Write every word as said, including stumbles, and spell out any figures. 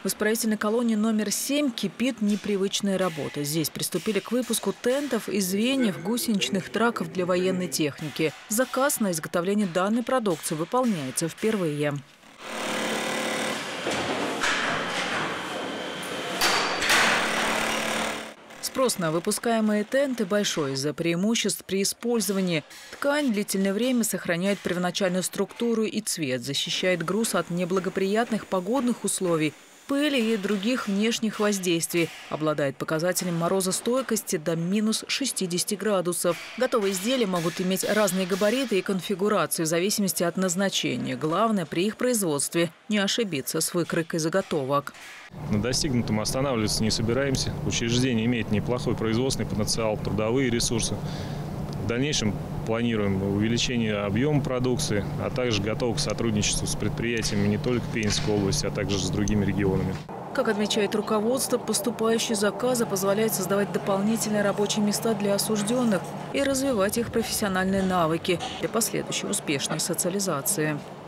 В исправительной колонии номер семь кипит непривычная работа. Здесь приступили к выпуску тентов и звеньев гусеничных траков для военной техники. Заказ на изготовление данной продукции выполняется впервые. Спрос на выпускаемые тенты большой из-за преимуществ при использовании. Ткань длительное время сохраняет первоначальную структуру и цвет, защищает груз от неблагоприятных погодных условий, пыли и других внешних воздействий. Обладает показателем морозостойкости до минус шестидесяти градусов. Готовые изделия могут иметь разные габариты и конфигурацию в зависимости от назначения. Главное при их производстве не ошибиться с выкройкой заготовок. На достигнутом останавливаться не собираемся. Учреждение имеет неплохой производственный потенциал, трудовые ресурсы. В дальнейшем планируем увеличение объема продукции, а также готовы к сотрудничеству с предприятиями не только Пензенской области, а также с другими регионами. Как отмечает руководство, поступающие заказы позволяют создавать дополнительные рабочие места для осужденных и развивать их профессиональные навыки для последующей успешной социализации.